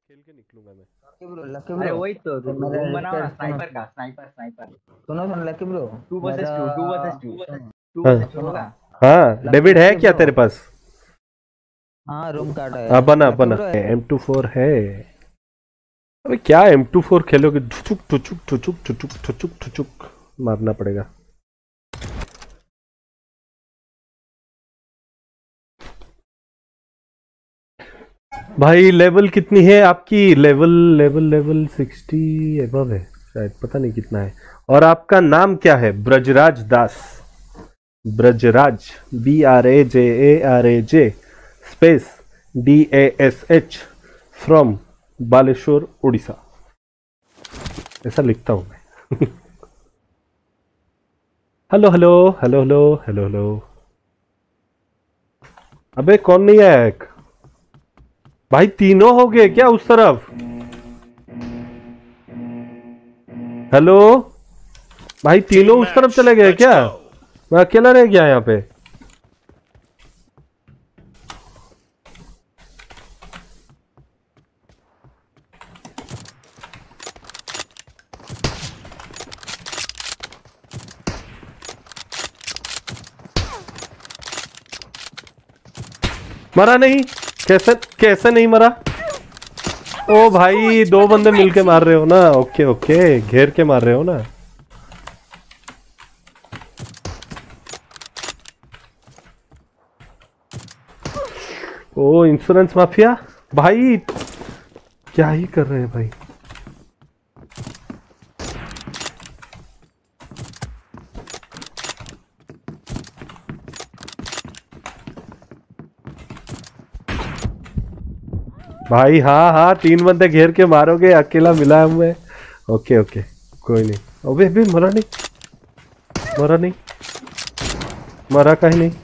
खेल के निकलूंगा मैं। लकी ब्रो, अरे वही तो रूम बनाओ ना, स्नाइपर का, स्नाइपर। सुनो लकी ब्रो, 2 वर्सेस 2, 2 वर्सेस 2, 2 हाँ वर्सेस 2 होगा। हाँ, डेविड है क्या तेरे पास? हाँ रूम कार्ड है। हाँ बना M24 है। अबे क्या M24 खेलोगे? ठुचुक ठुचुक ठुचुक ठुचुक ठुचुक ठुचुक मारना पड़ेगा। भाई लेवल कितनी है आपकी? लेवल 60 एबव है शायद, पता नहीं कितना है। और आपका नाम क्या है? Brajaraj Das. Brajaraj BRAJARAJ space DASH from Baleshwar Orissa, ऐसा लिखता हूं मैं। Hello hello hello hello hello hello. अबे कौन नहीं आया एक? भाई तीनों हो गए क्या उस तरफ? हेलो भाई, तीनों उस तरफ चले गए क्या? मैं अकेला रह गया यहाँ पे। मरा नहीं? कैसे नहीं मरा? ओ भाई, दो बंदे मिलके मार रहे हो ना? ओके ओके, घेर के मार रहे हो ना? ओ इंश्योरेंस माफिया भाई, क्या ही कर रहे हैं भाई। भाई हाँ हाँ, 3 बंदे घेर के मारोगे, अकेला मिला है मैं। ओके ओके, कोई नहीं। अबे अबे मरा नहीं, मरा कहीं नहीं।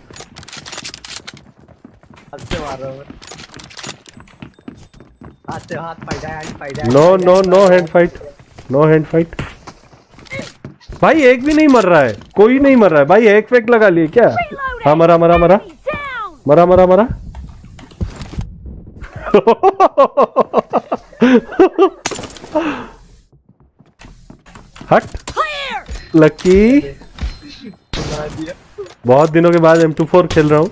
No hand fight. भाई एक भी नहीं मर रहा है, कोई नहीं मर रहा है भाई। एक फेक लगा लिए क्या? हाँ मरा। हट लकी, बहुत दिनों के बाद M24 खेल रहा हूं।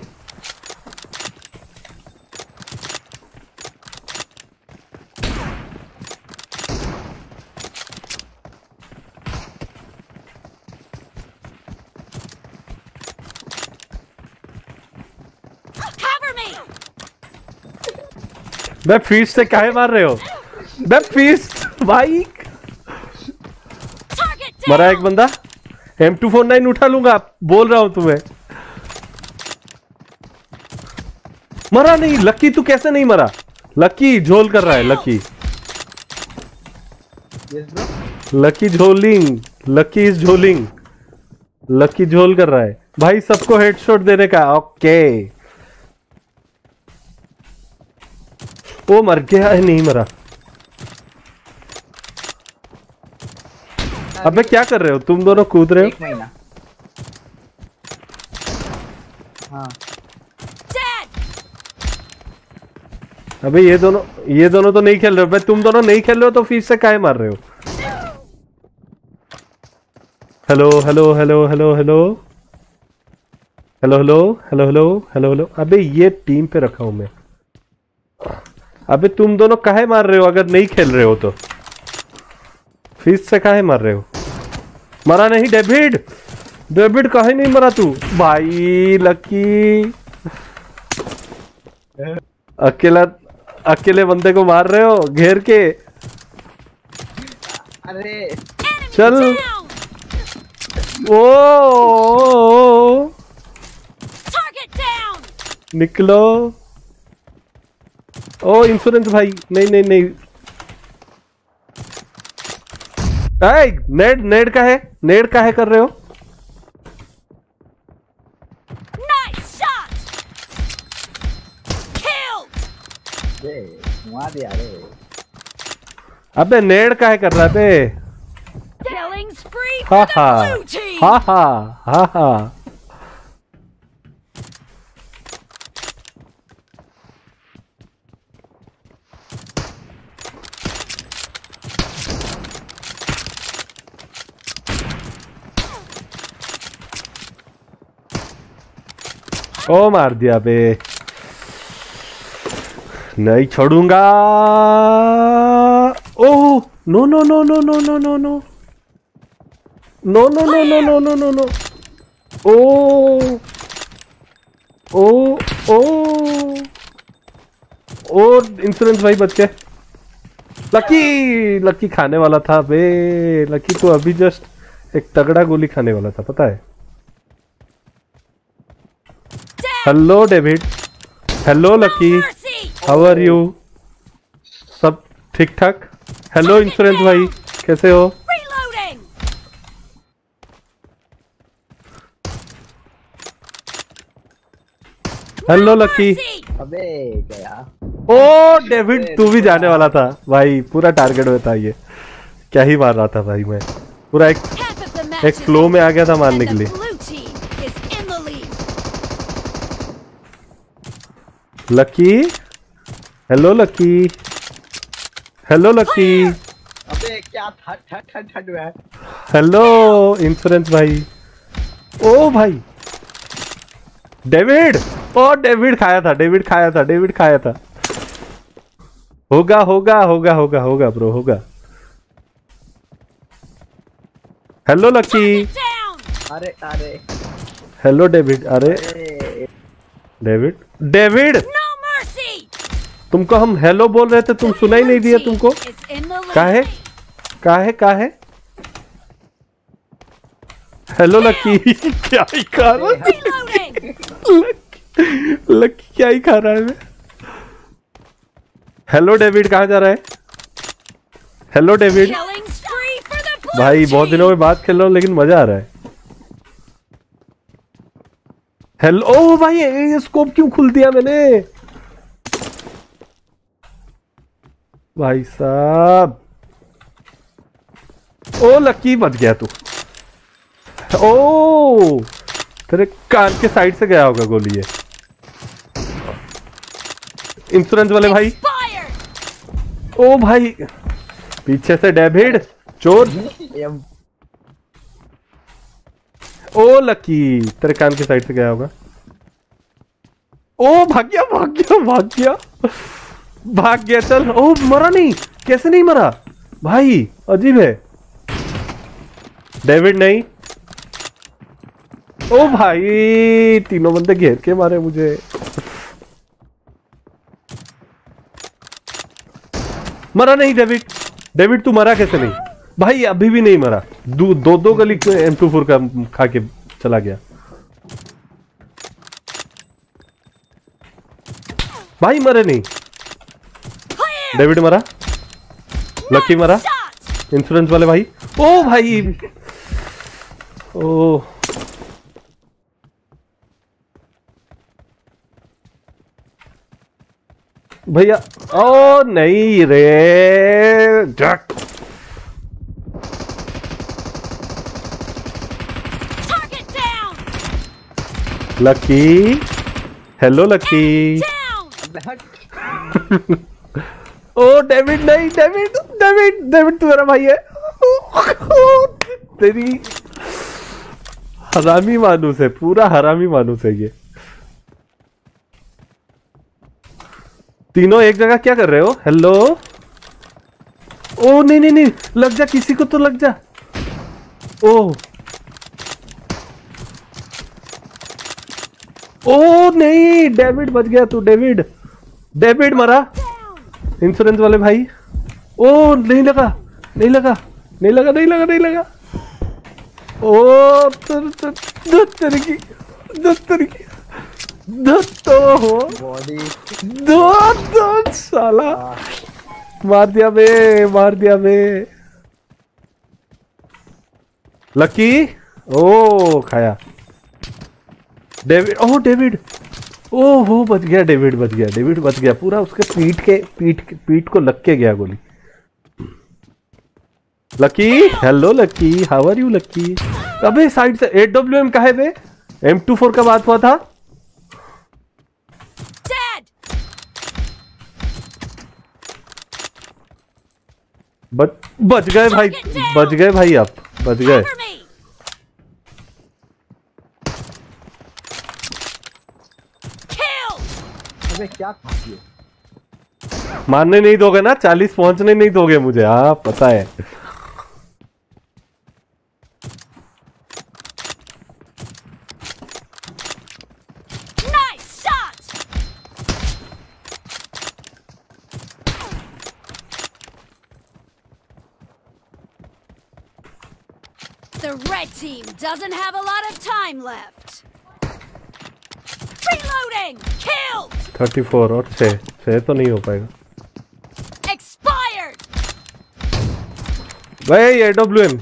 मैं फीस्ट से काहे मार रहे हो? मैं फीस्ट भाई। मरा एक बंदा। M249 उठा लूंगा, बोल रहा हूं तुम्हें। मरा नहीं लकी, तू कैसे नहीं मरा? लकी झोल कर रहा है। लकी झोल कर रहा है भाई, सबको हेडशॉट देने का। ओके, वो मर गया है, नहीं मरा। अबे क्या कर रहे हो तुम दोनों? कूद रहे हो? 1 महीना। हाँ अबे ये दोनों तो नहीं खेल रहे हो। भाई तुम दोनों नहीं खेल रहे हो तो फीस से काहे मार रहे हो? हेलो। अबे ये टीम पे रखा हूं मैं। अबे तुम दोनों काहे मार रहे हो अगर नहीं खेल रहे हो तो? फीस से काहे मार रहे हो? मरा नहीं डेविड काहे नहीं मरा तू? भाई लकी, अकेले बंदे को मार रहे हो घेर के। अरे चल ओ निकलो। ओ इंश्योरेंस भाई, नहीं। नेड का है कर रहे हो? अबे नेड का है कर रहा है बे? हा। ओ मार दिया बे, नहीं छोड़ूंगा। Oh no no no no no no no no no no no no no no no no. ओ ओ ओ ओ इंश्योरेंस भाई बच गए। लकी लकी खाने वाला था बे, लकी तो अभी जस्ट एक तगड़ा गोली खाने वाला था, पता है। Hello David, hello Lucky, how are you? सब ठीक ठाक? हेलो इंश्योरेंस भाई, कैसे हो? Hello Lucky. अबे गया। ओ डेविड तू भी जाने वाला था भाई, पूरा टारगेट में था ये। क्या ही मार रहा था भाई मैं, पूरा एक फ्लो में आ गया था मारने के लिए। Lucky, hello Lucky, hello Lucky. अबे क्या था ठट हुआ है। हेलो इंश्योरेंस भाई। ओ भाई डेविड, ओ डेविड खाया था, डेविड खाया था, डेविड खाया था। होगा होगा होगा होगा होगा ब्रो, होगा। Hello Lucky. अरे अरे हेलो डेविड। अरे डेविड, डेविड तुमको हम हेलो बोल रहे थे, तुम सुनाई नहीं दिया तुमको? काहे काहे काहे? Hello Lucky. क्या ही खा रहा है लकी, क्या ही खा रहा है मैं। हेलो डेविड, कहाँ जा रहा है? हेलो डेविड भाई, बहुत दिनों में बात खेल रहा हूँ लेकिन मजा आ रहा है। हेलो, ओ भाई ये स्कोप क्यों खुल दिया मैंने भाई साहब। ओ लकी बच गया तू। ओ तेरे कान के साइड से गया होगा गोली ये। इंश्योरेंस वाले भाई। ओ भाई पीछे से डेविड चोर। ओ लकी तेरे कान के साइड से गया होगा। ओ भाग गया भाग गया भाग गया भाग गया। चल, ओ मरा नहीं, कैसे नहीं मरा भाई, अजीब है। डेविड नहीं। ओ भाई तीनों बंदे घेर के मारे मुझे। मरा नहीं डेविड, डेविड तू मरा कैसे नहीं भाई? अभी भी नहीं मरा, दो गली M24 का खा के चला गया भाई। मरे नहीं, डेविड मरा, लकी मरा, इंश्योरेंस वाले भाई। ओ भाई ओ भैया, ओ नहीं रे जक। Lucky, hello Lucky. ओ डेविड नहीं, डेविड डेविड डेविड तू मेरा भाई है। तेरी हरामी मानूस है, पूरा हरामी मानूस है ये। तीनों एक जगह क्या कर रहे हो? हेलो। ओ नहीं नहीं नहीं, लग जा, किसी को तो लग जा। ओ ओ नहीं, डेविड बच गया तू। डेविड, डेविड मरा, इंश्योरेंस वाले भाई। ओ नहीं लगा, नहीं लगा, नहीं लगा, नहीं लगा, नहीं लगा। ओ तेरे की हो दो साला मार दिया बे, मार दिया बे। लकी, ओ खाया डेविड। ओ डेविड, ओ हो बच गया, डेविड बच गया, डेविड बच गया पूरा। उसके पीठ को लग के गया गोली। Lucky, hello Lucky, how are you Lucky? अबे साइड से AWM का है बे, M24 का बात हुआ था। बच गए भाई, बच गए भाई, आप बच गए। अबे क्या था ये? मारने नहीं दोगे ना, 40 पहुंचने नहीं दोगे मुझे, हाँ पता है। Nice shot. The red team doesn't have a lot of time left. Reloading. Killed. 34 और 6 तो नहीं हो पाएगा Expired. भाई। AWM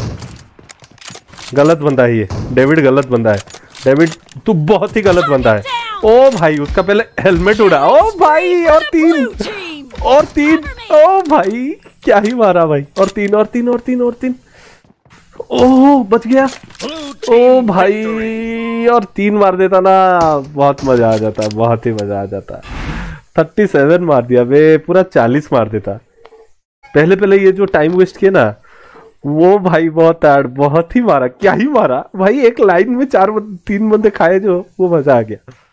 गलत बंदा है ये, डेविड गलत बंदा है। डेविड तू बहुत ही गलत बंदा है। ओ भाई उसका पहले हेलमेट उड़ा। ओ भाई और Blue team. और तीन। ओ भाई क्या ही मारा भाई। और तीन और तीन और तीन और तीन। ओह बच गया। ओ भाई और 3 मार देता ना, बहुत मजा आ जाता, बहुत ही मजा आ जाता। 37 मार दिया बे, पूरा 40 मार देता। पहले पहले ये जो टाइम वेस्ट किया ना वो भाई बहुत ही मारा, क्या ही मारा भाई। एक लाइन में 3 बंदे खाए जो, वो मजा आ गया।